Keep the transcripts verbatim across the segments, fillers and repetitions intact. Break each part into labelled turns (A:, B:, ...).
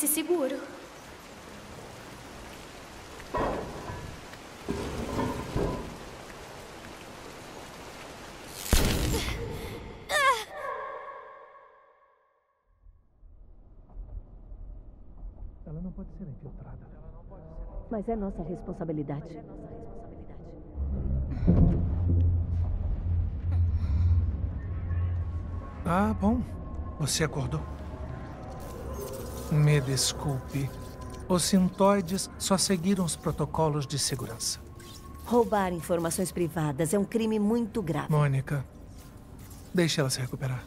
A: parece seguro.
B: Ela não pode ser infiltrada.
C: Mas é nossa responsabilidade.
B: Ah, bom. Você acordou. Me desculpe. Os sintoides só seguiram os protocolos de segurança.
C: Roubar informações privadas é um crime muito grave.
B: Mônica, deixe ela se recuperar.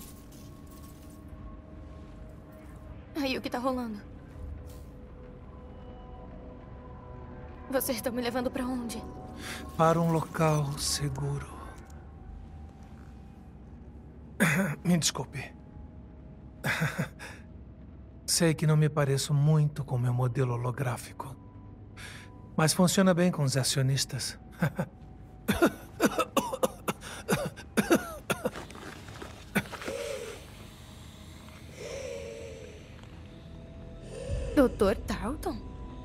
A: Aí, o que tá rolando? Vocês estão me levando pra onde?
B: Para um local seguro. Me desculpe. Sei que não me pareço muito com meu modelo holográfico. Mas funciona bem com os acionistas.
A: doutor Tarleton?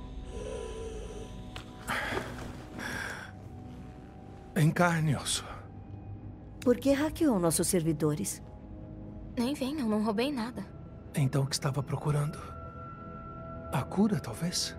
B: Em carne e osso.
C: Por que hackeou nossos servidores?
A: Nem vem, eu não roubei nada.
B: Então o que estava procurando? A cura, talvez?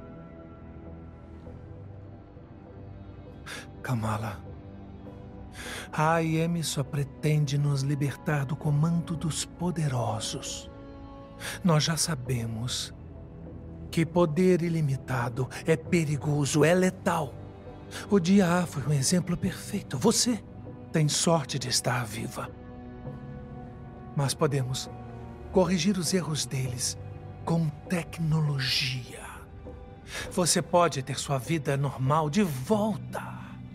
B: Kamala, a A I M só pretende nos libertar do comando dos poderosos. Nós já sabemos que poder ilimitado é perigoso, é letal. O dia A foi um exemplo perfeito. Você tem sorte de estar viva. Mas podemos corrigir os erros deles com tecnologia. Você pode ter sua vida normal de volta.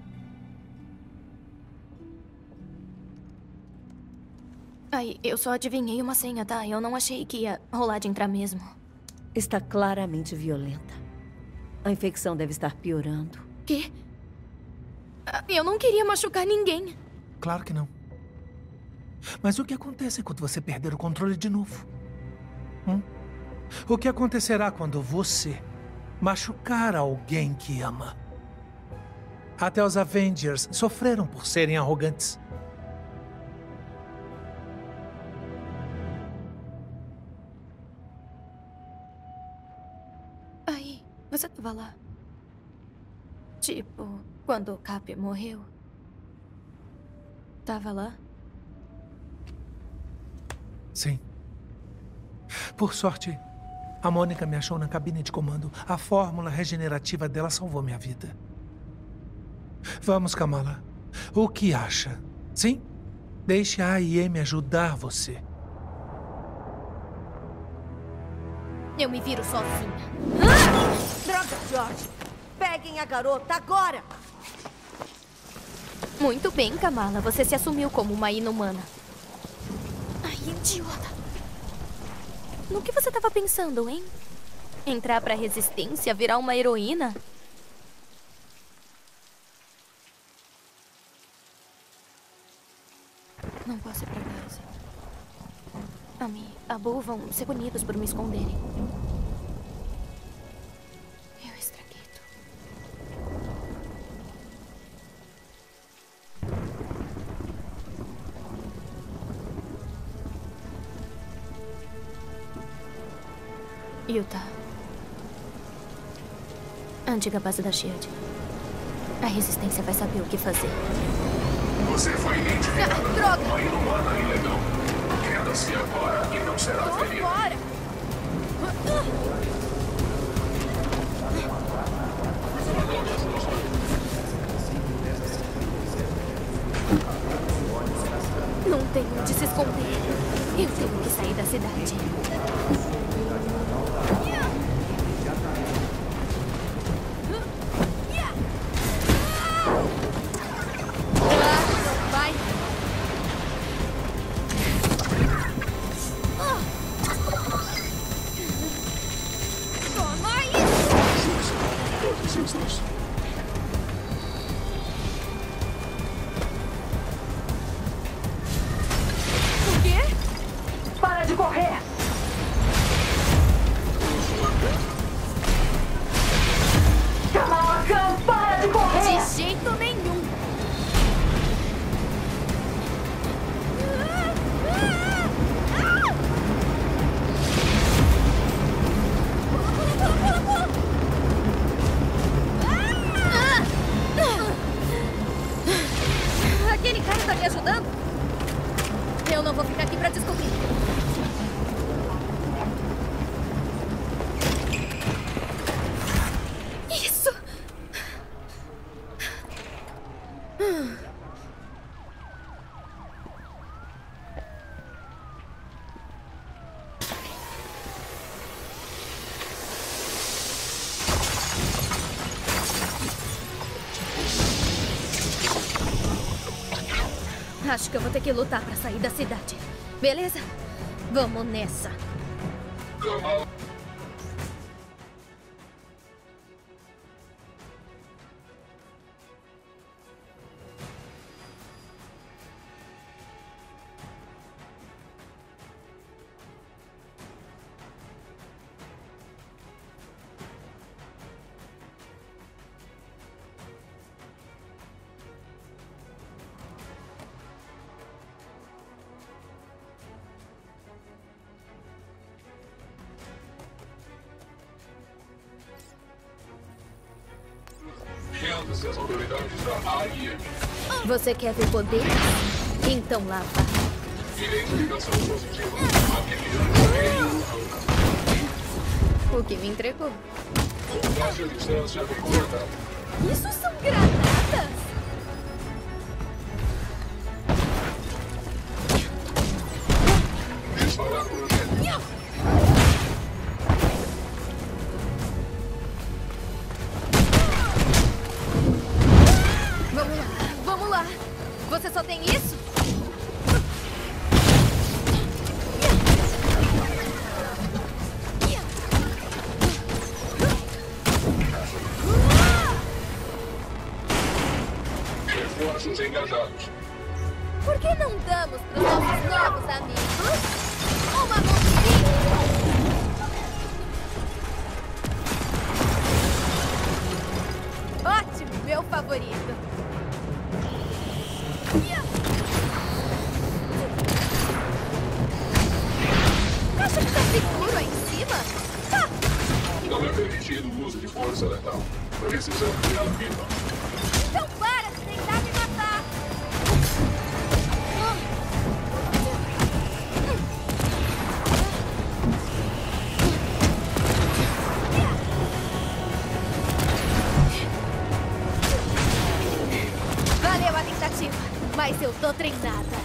A: Aí, eu só adivinhei uma senha, tá? Eu não achei que ia rolar de entrar mesmo.
C: Está claramente violenta. A infecção deve estar piorando.
A: Quê? Eu não queria machucar ninguém.
B: Claro que não. Mas o que acontece quando você perder o controle de novo? Hum? O que acontecerá quando você machucar alguém que ama? Até os Avengers sofreram por serem arrogantes.
A: Aí, você tava lá? Tipo, quando o Cap morreu? Tava lá?
B: Sim. Por sorte, a Mônica me achou na cabine de comando. A fórmula regenerativa dela salvou minha vida. Vamos, Kamala. O que acha? Sim? Deixe a A I M ajudar você.
A: Eu me viro sozinha.
C: Ah! Droga, George! Peguem a garota agora!
A: Muito bem, Kamala. Você se assumiu como uma inumana. Ai, idiota. No que você estava pensando, hein? Entrar pra resistência, virar uma heroína? Não posso ir pra casa. A Mi, a Boo vão ser punidos por me esconderem. Eu estraguei tudo. Utah. A antiga base da Shield. A resistência vai saber o que fazer.
D: Você foi identificada.
A: Ah, droga!
D: Uma inumana ilegal. Renda-se agora e não será
A: Tô
D: ferida.
A: fora! Não tenho onde se esconder. Eu tenho que sair da cidade. Vai! Toma isso! O quê?
C: Para de correr!
A: Acho que eu vou ter que lutar pra sair da cidade. Beleza? Vamos nessa.
D: Renda-se às autoridades da A I M.
A: Você quer ver poder? Então lá vai.
D: Irei de ligação positiva.
A: O que me entregou?
D: Combate à distância recordada.
A: Isso são granadas?
D: Disparar projétil.
A: Vamos lá, vamos lá. Você só tem isso?
D: Reforços engajados.
A: Por que não damos para os nossos novos amigos uma mãozinha? Ótimo, meu favorito. Acha que tá seguro aí em cima? Tá.
D: Não é permitido o uso de força letal. Precisamos de ajuda.
A: Então para de tentar me matar. Valeu a tentativa, mas eu tô treinada.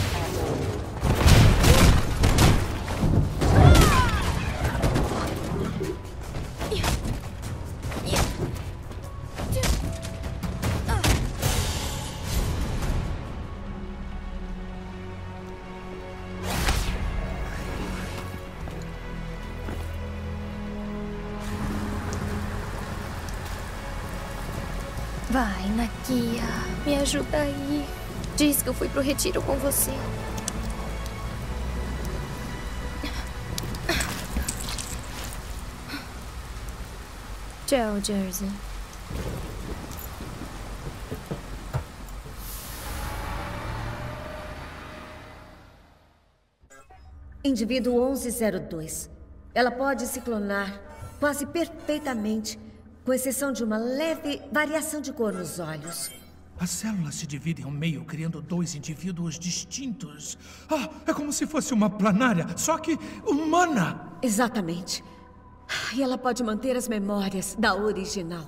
A: Vai, Nakia. Me ajuda aí. Diz que eu fui pro retiro com você. Tchau, Jersey.
C: Indivíduo onze zero dois. Ela pode se clonar quase perfeitamente, com exceção de uma leve variação de cor nos olhos.
B: As células se dividem ao meio, criando dois indivíduos distintos. Ah, é como se fosse uma planária, só que humana.
C: Exatamente. E ela pode manter as memórias da original.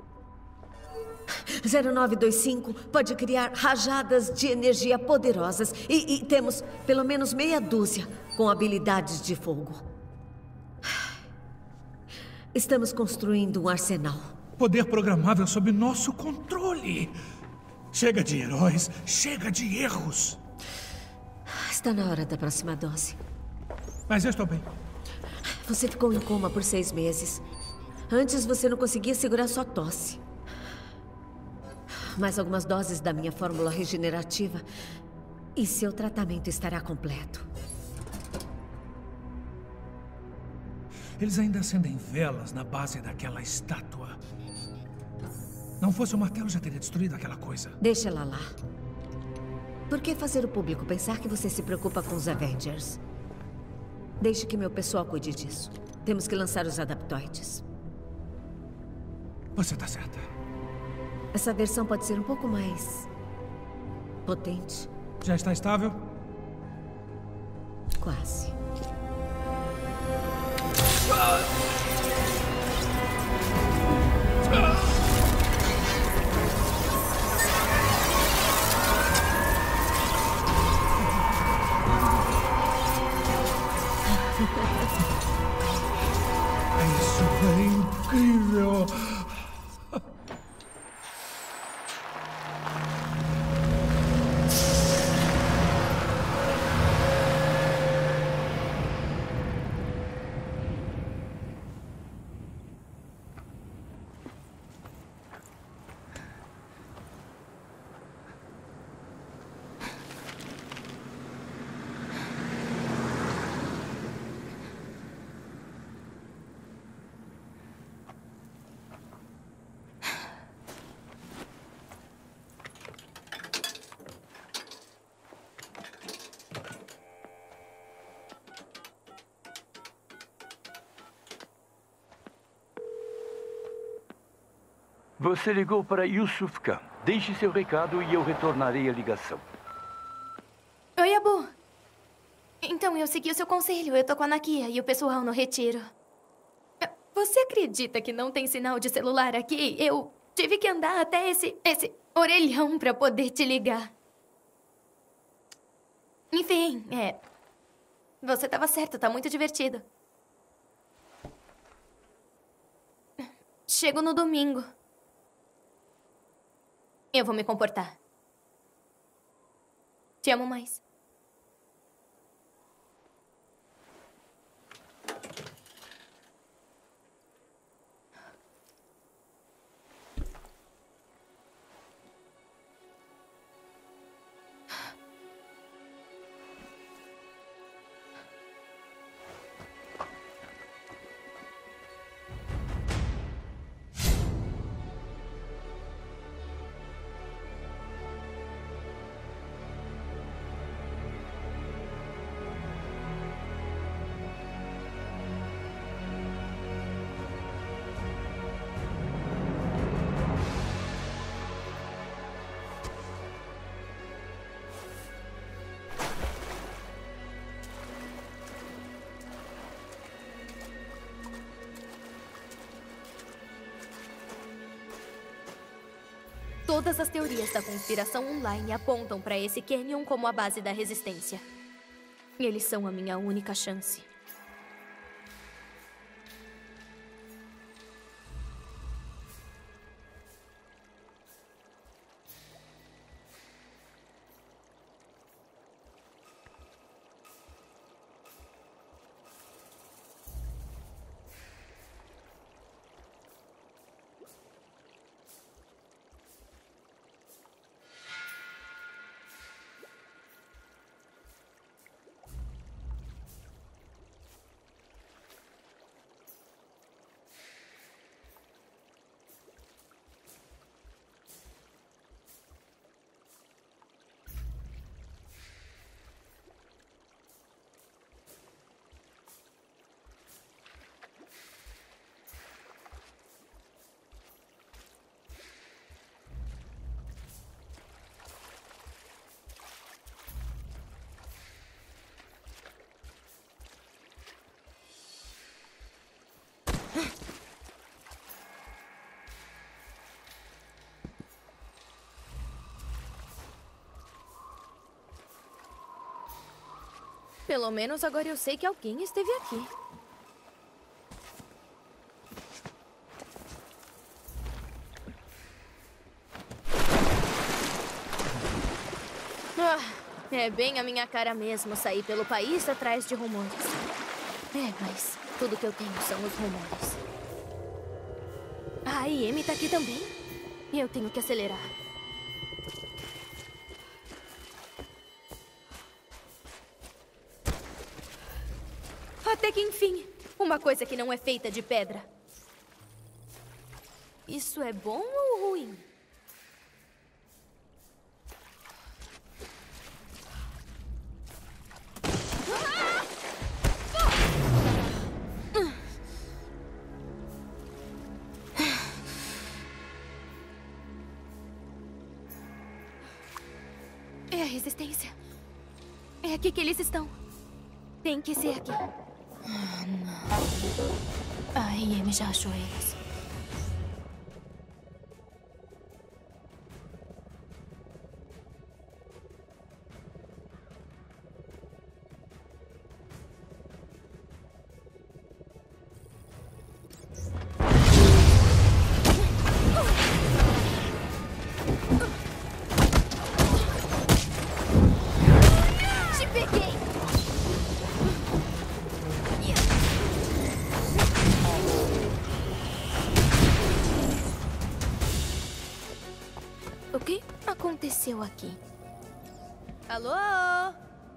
C: zero nove dois cinco pode criar rajadas de energia poderosas. E, e temos pelo menos meia dúzia com habilidades de fogo. Estamos construindo um arsenal.
B: Poder programável sob nosso controle. Chega de heróis, chega de erros.
C: Está na hora da próxima dose.
B: Mas eu estou bem.
C: Você ficou em coma por seis meses. Antes você não conseguia segurar sua tosse. Mais algumas doses da minha fórmula regenerativa e seu tratamento estará completo.
B: Eles ainda acendem velas na base daquela estátua. Não fosse o martelo, já teria destruído aquela coisa.
C: Deixa ela lá. Por que fazer o público pensar que você se preocupa com os Avengers? Deixe que meu pessoal cuide disso. Temos que lançar os adaptoides.
B: Você está certa.
C: Essa versão pode ser um pouco mais potente.
B: Já está estável?
C: Quase.
B: Isso é incrível!
E: Você ligou para Yusuf Khan. Deixe seu recado e eu retornarei a ligação.
A: Oi, Abu. Então, eu segui o seu conselho. Eu tô com a Nakia e o pessoal no retiro. Você acredita que não tem sinal de celular aqui? Eu tive que andar até esse, esse orelhão pra poder te ligar. Enfim, é... Você tava certo, tá muito divertido. Chego no domingo. Eu vou me comportar. Te amo mais. Todas as teorias da conspiração online apontam para esse Canyon como a base da resistência. Eles são a minha única chance. Pelo menos agora eu sei que alguém esteve aqui. Ah, é bem a minha cara mesmo sair pelo país atrás de rumores. É, mas tudo que eu tenho são os rumores. Ah, e Amy tá aqui também. E eu tenho que acelerar. Até que enfim, uma coisa que não é feita de pedra. Isso é bom ou ruim? É a resistência. É aqui que eles estão. Tem que ser aqui. Ah, não. A I M já achou eles. Te peguei! O que aconteceu aqui? Alô?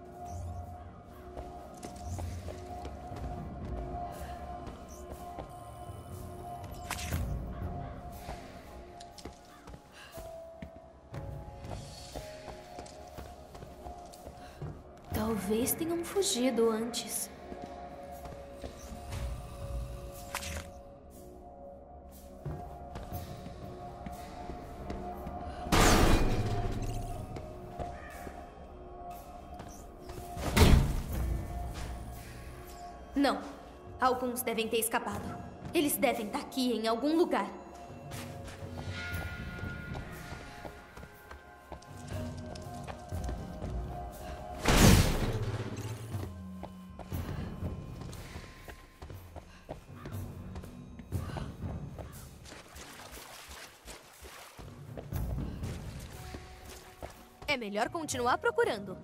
A: Talvez tenham fugido antes. Não. Alguns devem ter escapado. Eles devem estar aqui em algum lugar. É melhor continuar procurando.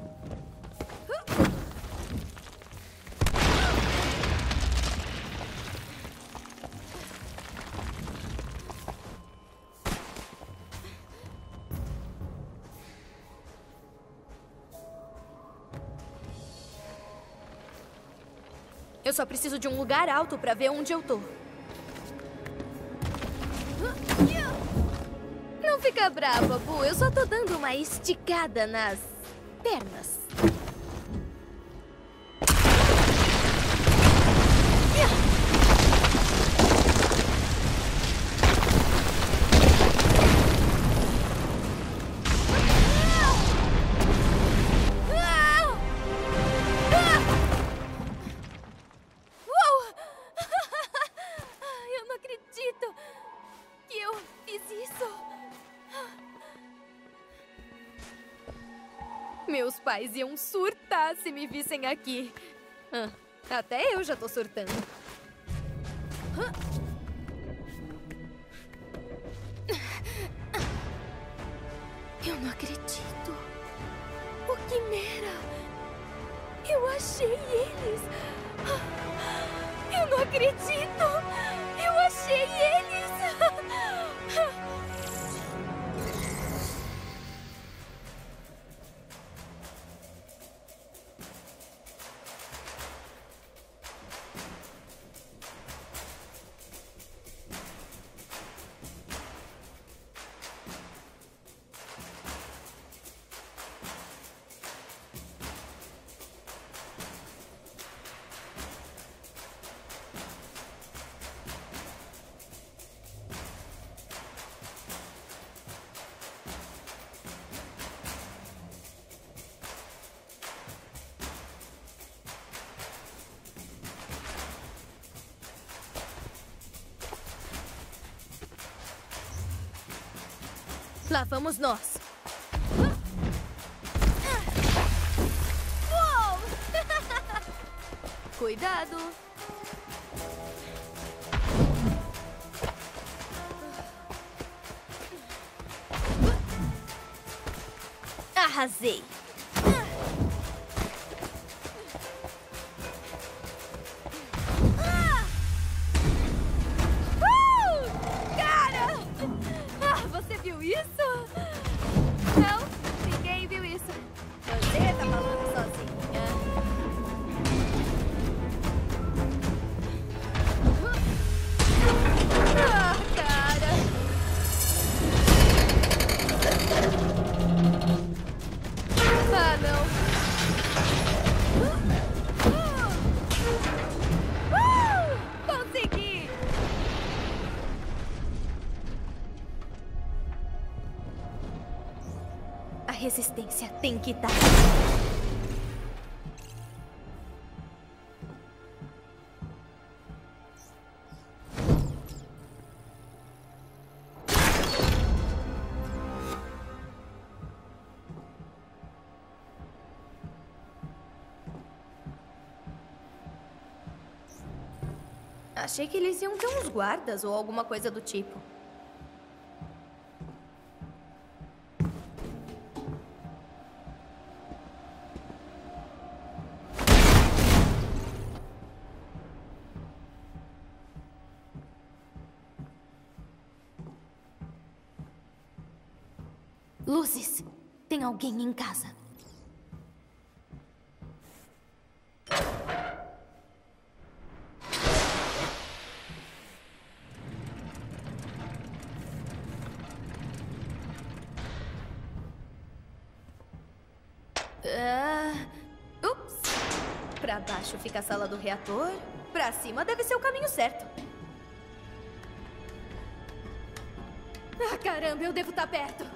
A: Eu só preciso de um lugar alto pra ver onde eu tô. Não fica brava, Bu. Eu só tô dando uma esticada nas pernas. Eu não acredito que eu fiz isso. Meus pais iam surtar se me vissem aqui. Ah, até eu já tô surtando. Ah. Eu não acredito. O Quimera. Eu achei eles. Ah, eu não acredito. Eu achei eles. Lá vamos nós. Uou! Cuidado. Arrasei. A resistência tem que estar. Achei que eles iam ter uns guardas ou alguma coisa do tipo. Luzes! Tem alguém em casa. Uh, ups! Pra baixo fica a sala do reator. Pra cima deve ser o caminho certo. Ah, caramba, eu devo estar perto.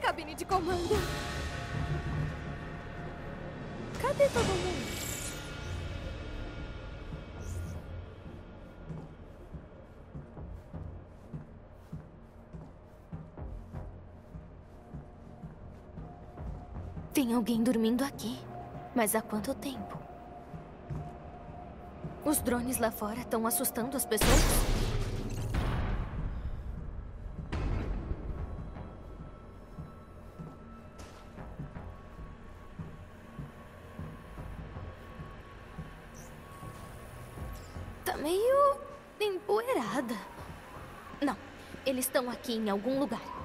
A: cabine de comando. Cadê todo mundo? Tem alguém dormindo aqui. Mas há quanto tempo? Os drones lá fora estão assustando as pessoas? Tá meio empoeirada. Não, eles estão aqui em algum lugar.